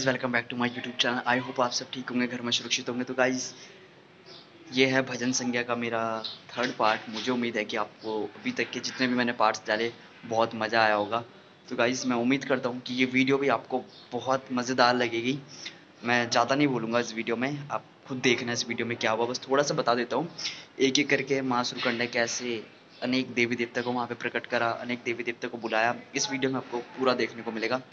Guys welcome back to my YouTube channel. I hope आप सब ठीक होंगे, घर में सुरक्षित होंगे। तो गाइज़ ये है भजन संज्ञा का मेरा थर्ड पार्ट। मुझे उम्मीद है कि आपको अभी तक के जितने भी मैंने पार्ट्स डाले बहुत मज़ा आया होगा। तो गाइज़ मैं उम्मीद करता हूँ कि ये वीडियो भी आपको बहुत मज़ेदार लगेगी। मैं ज़्यादा नहीं बोलूँगा इस वीडियो में, आप खुद देखना इस वीडियो में क्या हुआ। बस थोड़ा सा बता देता हूँ। एक एक करके माँ सूरकंड ने कैसे अनेक देवी देवता को वहाँ पे प्रकट करा, अनेक देवी देवता को बुलाया। इस वीडियो में आपको पूरा देखने को मिलेगा।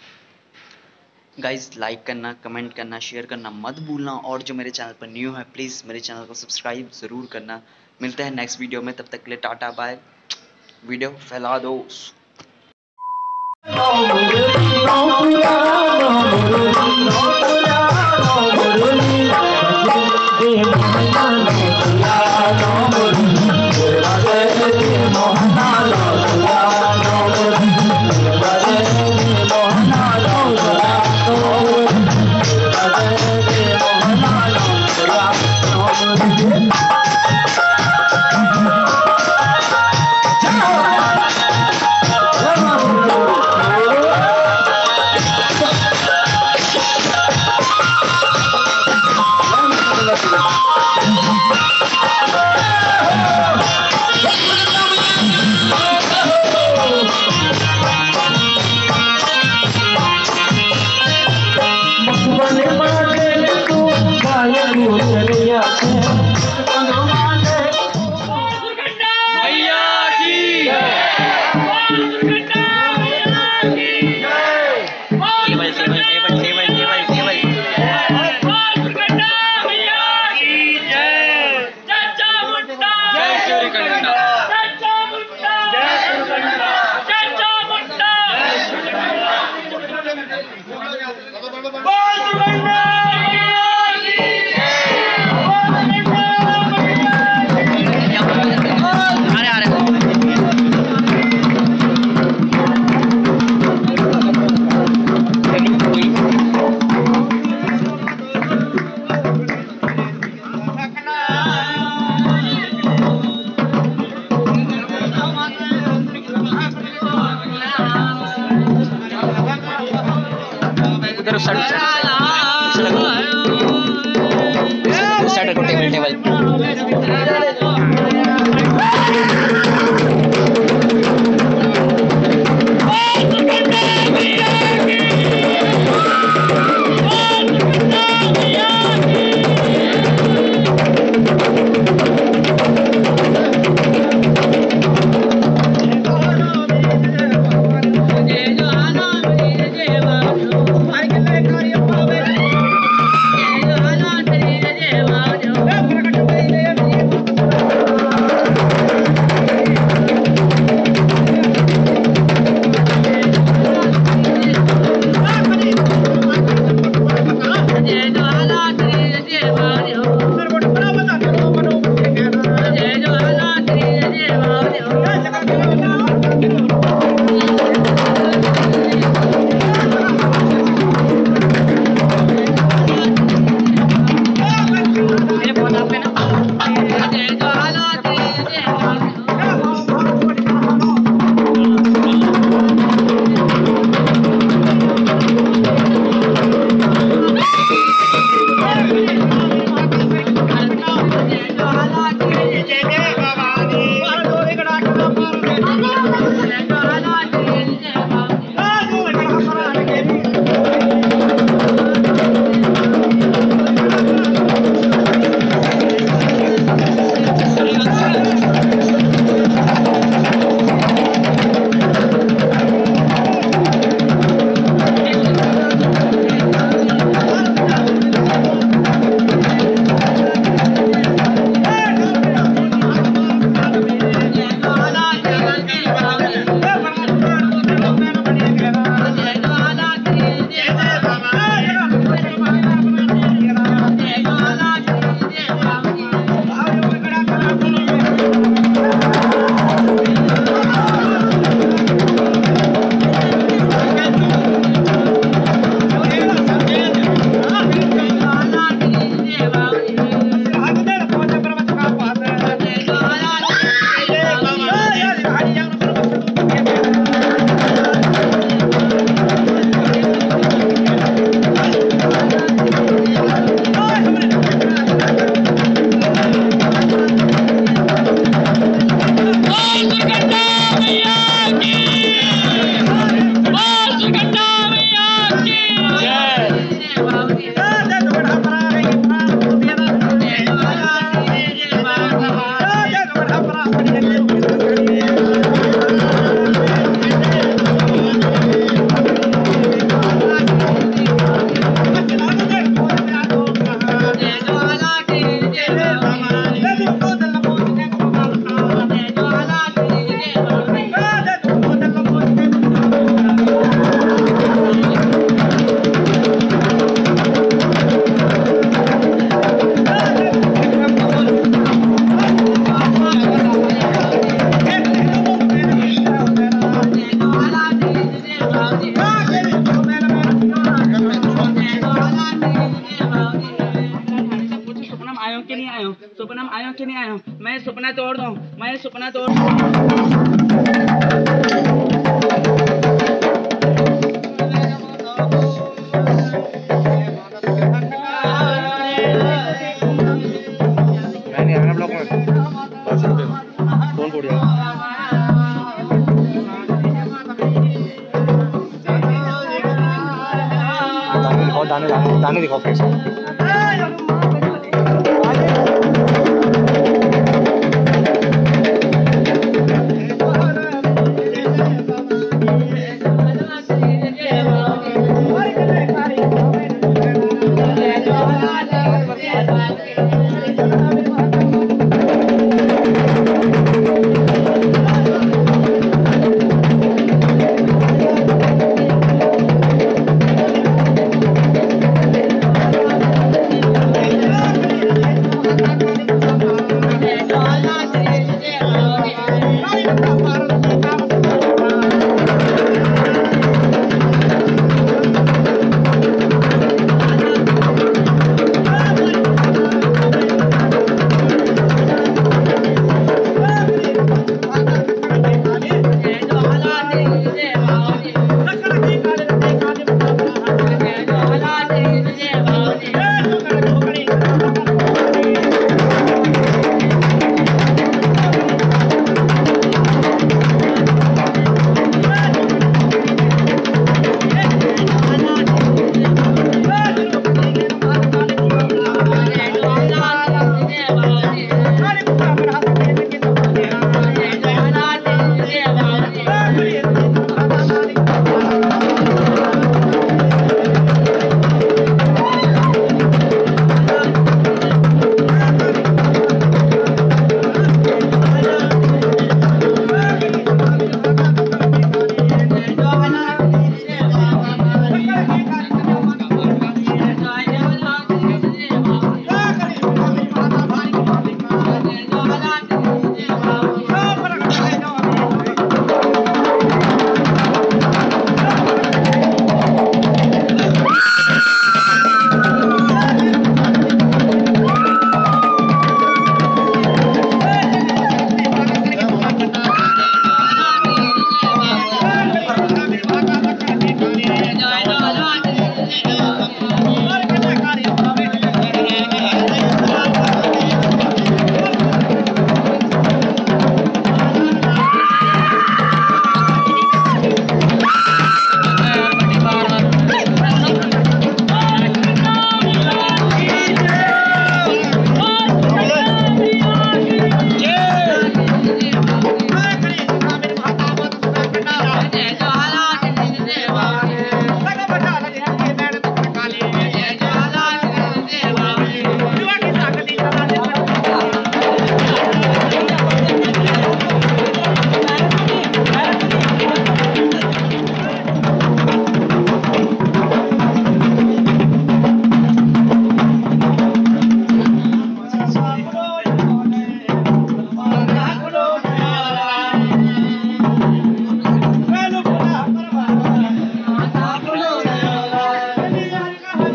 गाइज लाइक करना, कमेंट करना, शेयर करना मत भूलना। और जो मेरे चैनल पर न्यू है प्लीज़ मेरे चैनल को सब्सक्राइब ज़रूर करना। मिलते हैं नेक्स्ट वीडियो में, तब तक के लिए टाटा बाय। वीडियो फैला दो। उधर उस साइड को टेबल आयो कि नहीं आयो, सपना में आयो कि नहीं आयो, मैं सपना तोड़ दूं, मैं सपना तोड़ दूं। दाने दाने दाने दिखाओ कैसे।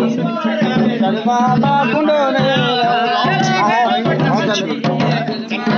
बाबा कुंडो